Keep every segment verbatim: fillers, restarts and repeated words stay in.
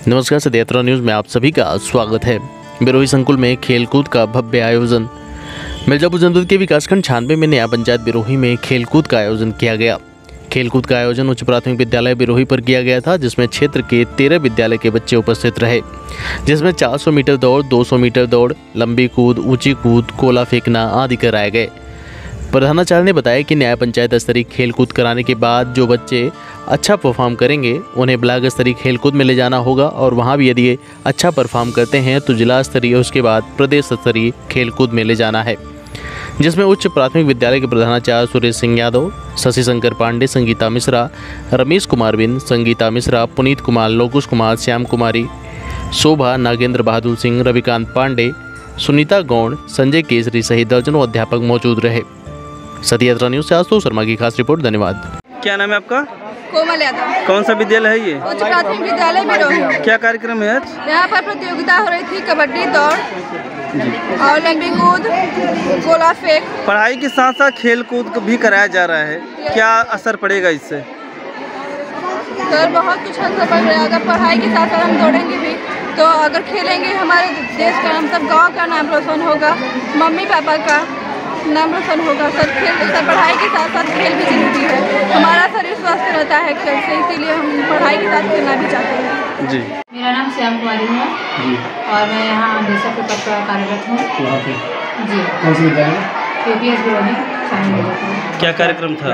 नमस्कार, सदयात्रा न्यूज़ में आप सभी का स्वागत है। बिरोही संकुल में खेलकूद का भव्य आयोजन। मिर्जापुर जनपद के विकासखंड छानवे में नया पंचायत बिरोही में खेलकूद का आयोजन किया गया। खेलकूद का आयोजन उच्च प्राथमिक विद्यालय बिरोही पर किया गया था, जिसमें क्षेत्र के तेरह विद्यालय के बच्चे उपस्थित रहे, जिसमें चार सौ मीटर दौड़, दो सौ मीटर दौड़, लंबी कूद, ऊंची कूद, गोला फेंकना आदि कराए गए। प्रधानाचार्य ने बताया कि न्याय पंचायत स्तरीय खेलकूद कराने के बाद जो बच्चे अच्छा परफॉर्म करेंगे उन्हें ब्लॉक स्तरीय खेलकूद में ले जाना होगा और वहां भी यदि अच्छा परफॉर्म करते हैं तो जिला स्तरीय और उसके बाद प्रदेश स्तरीय खेलकूद में ले जाना है, जिसमें उच्च प्राथमिक विद्यालय के प्रधानाचार्य सुरेश सिंह यादव, शशि शंकर पांडे, संगीता मिश्रा, रमेश कुमार बिन, संगीता मिश्रा, पुनीत कुमार, लोकुश कुमार, श्याम कुमारी, शोभा, नागेंद्र बहादुर सिंह, रविकांत पांडे, सुनीता गौड़, संजय केसरी सहित दर्जनों अध्यापक मौजूद रहे। सदयात्रा न्यूज़ से आशुतोष शर्मा की खास रिपोर्ट। धन्यवाद। क्या नाम है आपका? कोमल यादव। कौन सा विद्यालय है ये? उच्च प्राथमिक विद्यालय बिरोही। क्या कार्यक्रम है आज? यहाँ पर प्रतियोगिता हो रही थी, कबड्डी, दौड़ और लंबी कूद, गोला फेंक। पढ़ाई के साथ साथ खेल कूद भी कराया जा रहा है, क्या असर पड़ेगा इससे? सर बहुत कुछ असर पड़ रहा है। अगर पढ़ाई के साथ साथ हम दौड़ेंगे भी तो अगर खेलेंगे हमारे देश का, हम सब गाँव का नाम रोशन होगा, मम्मी पापा का नाम रोशन होगा। सर खेल सर पढ़ाई के साथ साथ खेल भी जरूरी है। हमारा शरीर स्वस्थ रहता है खेल से, इसीलिए हम पढ़ाई के साथ खेलना भी चाहते हैं। जी, मेरा नाम श्याम कुमारी है जी। और मैं यहाँ देशक के पद पर कार्यरत हूँ जी। कौन सी विद्यालय? यूपीएस बिरोही। क्या कार्यक्रम था?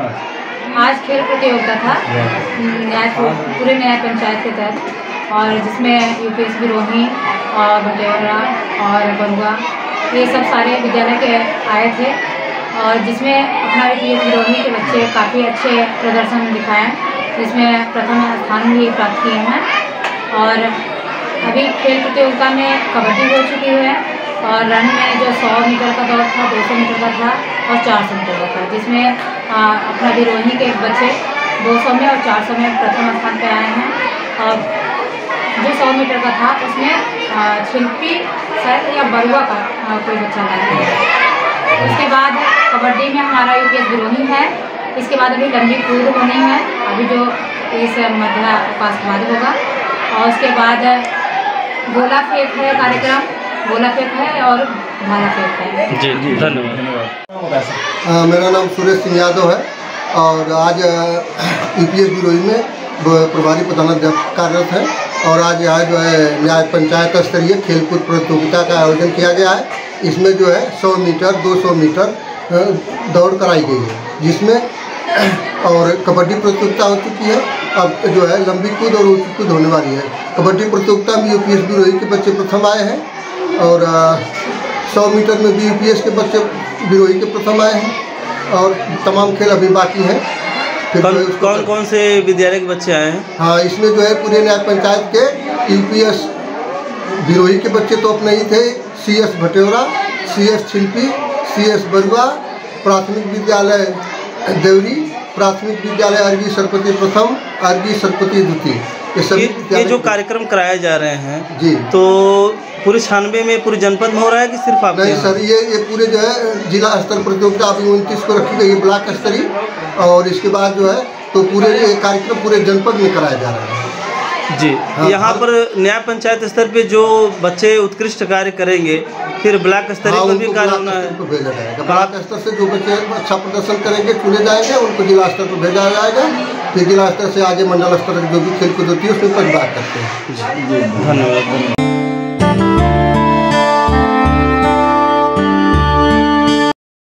आज खेल प्रतियोगिता था न्याय पूरे न्याय पंचायत के तहत, और जिसमें यूपीएस बिरोही और भटेरा और बरुआ ये सब सारे विद्यालय के आए थे, और जिसमें अपना यूपीएस बिरोही के बच्चे काफ़ी अच्छे प्रदर्शन दिखाए, जिसमें प्रथम स्थान भी प्राप्त किए हैं। और अभी खेल प्रतियोगिता में कबड्डी हो चुकी है, और रन में जो सौ मीटर का दौड़ था, दो सौ मीटर का था और चार सौ मीटर का था, जिसमें आ, अपना बिरोही के बच्चे दो सौ में और चार सौ में प्रथम स्थान पर आए हैं। और जो सौ मीटर का था उसमें शिल्पी शायद या बरुआ का आ, कोई बच्चा लाया है। उसके बाद कबड्डी में हमारा यूपीएस बिरोही है। इसके बाद अभी लंबी कूद होनी है, अभी जो इस मध्य अवकाश के बाद होगा। और उसके बाद गोला फेंक है कार्यक्रम, गोला फेंक है और भाला फेंक है। जी जी, धन्यवाद। मेरा नाम सुरेश सिंह यादव है और आज यूपीएस बिरोही में प्रभारी प्रधानाध्यापक कार्यरत है। और आज यहाँ जो है न्याय पंचायत स्तरीय खेलकूद प्रतियोगिता का आयोजन किया गया है। इसमें जो है सौ मीटर, दो सौ मीटर दौड़ कराई गई है, जिसमें और कबड्डी प्रतियोगिता हो चुकी है। अब जो है लंबी कूद और ऊंची कूद होने वाली है। कबड्डी प्रतियोगिता में यूपीएस बिरोही के बच्चे प्रथम आए हैं, और सौ मीटर में भी यूपीएस के बच्चे बिरोही के प्रथम आए हैं, और तमाम खेल अभी बाकी हैं। कौन कौन कौन से विद्यालय के बच्चे आए हैं? हाँ, इसमें जो है पूरे न्याय पंचायत के यूपीएस बिरोही के बच्चे तो अपने ही थे, CS Bhatera, CS Shilpi, CS Barua, प्राथमिक विद्यालय देवरी, प्राथमिक विद्यालय अर्गी सरपति प्रथम, अर्गी सरपति द्वितीय, ये सभी ये जो कार्यक्रम कराए जा रहे हैं जी, तो पूरे छानवे में, पूरे जनपद में हो रहा है कि सिर्फ आप? नहीं सर, ये ये पूरे जो है जिला स्तर प्रतियोगिता अभी उनतीस को रखी गई है, ब्लॉक स्तरीय, और इसके बाद जो है तो पूरे ये कार्यक्रम पूरे जनपद में कराया जा रहा है जी। हाँ, यहाँ पर न्याय पंचायत स्तर पे जो बच्चे उत्कृष्ट कार्य करेंगे फिर ब्लॉक स्तरीय हाँ, पर भी कार्य होना है। भेजा जाएगा। ब्लॉक स्तर से जो बच्चे अच्छा प्रदर्शन करेंगे चुने जाएंगे, उनको जिला स्तर पर भेजा जाएगा। फिर जिला स्तर से आगे मंडल स्तर जो भी खेलकूद होती है उसमें बात करते हैं। धन्यवाद।